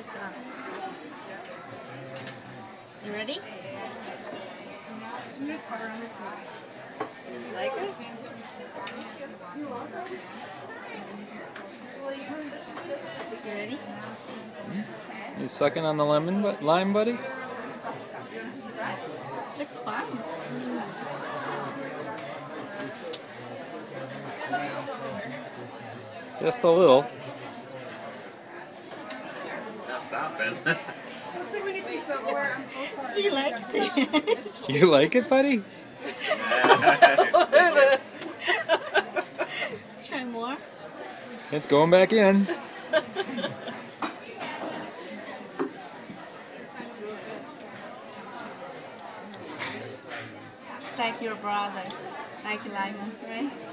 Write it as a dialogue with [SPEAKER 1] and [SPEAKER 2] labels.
[SPEAKER 1] You ready?
[SPEAKER 2] Like it?
[SPEAKER 1] You ready?
[SPEAKER 3] You sucking on the lime, buddy?
[SPEAKER 1] Looks fun.
[SPEAKER 3] Just a little.
[SPEAKER 4] Not stopping.
[SPEAKER 2] Looks like we need some silverware. I'm so sorry.
[SPEAKER 1] He likes it.
[SPEAKER 3] You like it, buddy?
[SPEAKER 1] Try more.
[SPEAKER 3] It's going back in.
[SPEAKER 1] Just like your brother, like Lyman, right?